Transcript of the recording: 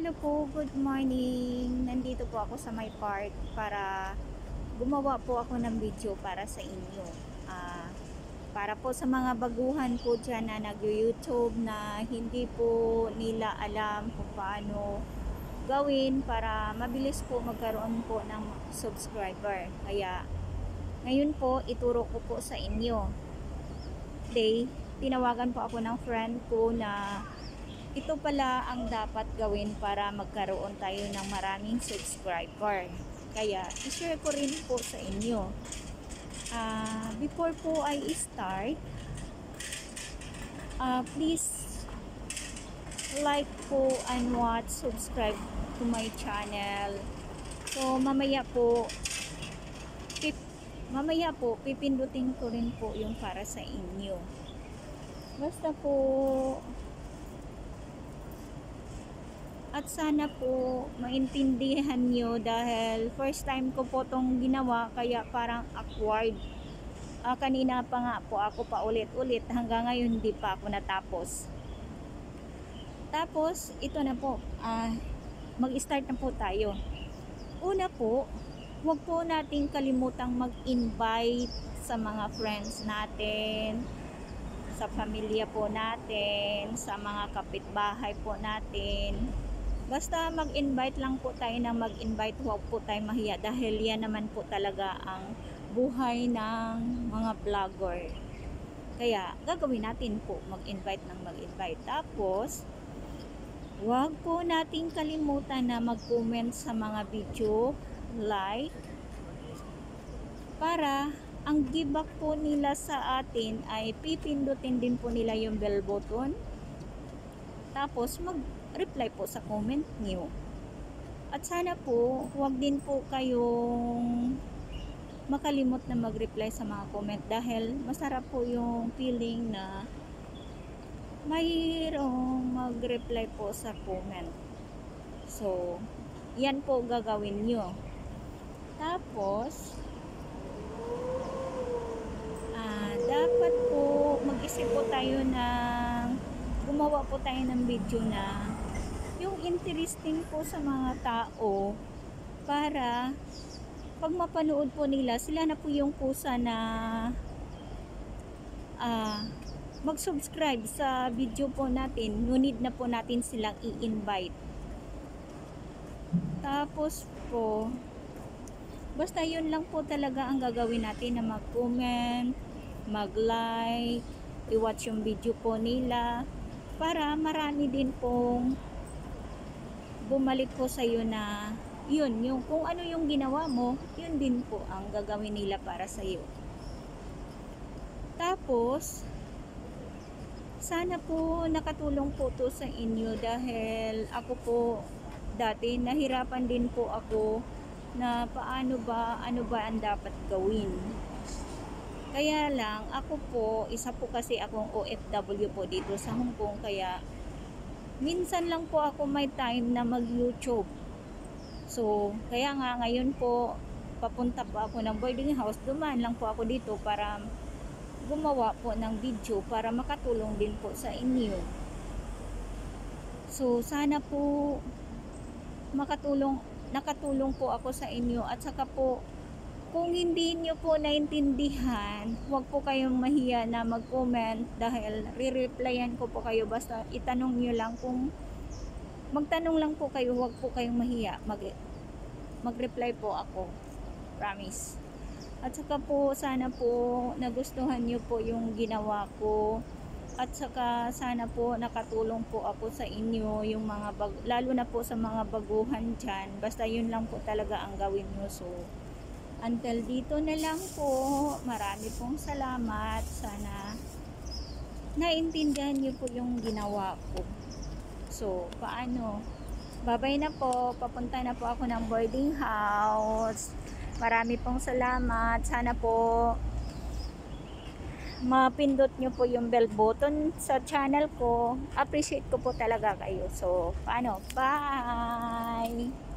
Hello po, good morning. Nandito po ako sa my park para gumawa po ako ng video para sa inyo. Para po sa mga baguhan po dyan na nag-YouTube na hindi po nila alam kung paano gawin para mabilis po magkaroon po ng subscriber. Kaya ngayon po ituro ko po sa inyo. Today, tinawagan po ako ng friend ko na ito pala ang dapat gawin para magkaroon tayo ng maraming subscriber. Kaya, i-share ko rin po sa inyo. Before po I start, please like po and watch, subscribe to my channel. So, mamaya po, pipindutin ko rin po yung para sa inyo. Basta po, at sana po maintindihan nyo dahil first time ko po tong ginawa kaya parang awkward. Kanina pa nga po ako pa ulit-ulit hanggang ngayon hindi pa ako natapos. Tapos ito na po, mag-start na po tayo. Una po, huwag po nating kalimutang mag-invite sa mga friends natin, sa pamilya po natin, sa mga kapitbahay po natin. Basta mag-invite lang po tayo ng mag-invite, huwag po tayo mahiya dahil yan naman po talaga ang buhay ng mga vlogger. Kaya gagawin natin po mag-invite ng mag-invite. Tapos, huwag po nating kalimutan na mag-comment sa mga video, like, para ang give back po nila sa atin ay pipindutin din po nila yung bell button. Tapos mag-reply po sa comment niyo. At sana po, huwag din po kayong makalimot na mag-reply sa mga comment dahil masarap po yung feeling na mayroong mag-reply po sa comment. So, yan po gagawin nyo. Tapos, dapat po mag-isip po tayo ng gumawa po tayo ng video na yung interesting po sa mga tao para pag mapanood po nila, sila na po yung kusa na mag-subscribe sa video po natin. No need na po natin silang i-invite. Tapos po, basta yun lang po talaga ang gagawin natin na mag-comment, mag-like, i-watch yung video po nila para marami din pong bumalik po sa iyo na yun, yung kung ano yung ginawa mo, yun din po ang gagawin nila para sa iyo. Tapos, sana po nakatulong po to sa inyo dahil ako po dati nahirapan din po ako na ano ba ang dapat gawin. Kaya lang, ako po, isa po kasi akong OFW po dito sa Hong Kong, kaya minsan lang po ako may time na mag-YouTube. So, kaya nga ngayon po, papunta po ako ng boarding house, dumaan lang po ako dito para gumawa po ng video para makatulong din po sa inyo. So, sana po nakatulong po ako sa inyo at saka po, kung hindi nyo po naintindihan, huwag po kayong mahiya na mag-comment dahil re-replyan ko po kayo. Basta itanong nyo lang kung magtanong lang po kayo, huwag po kayong mahiya. Mag-reply po ako. Promise. At saka po, sana po nagustuhan nyo po yung ginawa ko. At saka sana po nakatulong po ako sa inyo, yung mga lalo na po sa mga baguhan dyan. Basta yun lang po talaga ang gawin nyo. So, until dito na lang po. Marami pong salamat. Sana naintindihan niyo po yung ginawa ko. So, paano? Bye-bye na po. Papunta na po ako ng boarding house. Marami pong salamat. Sana po mapindot nyo po yung bell button sa channel ko. Appreciate ko po talaga kayo. So, paano? Bye!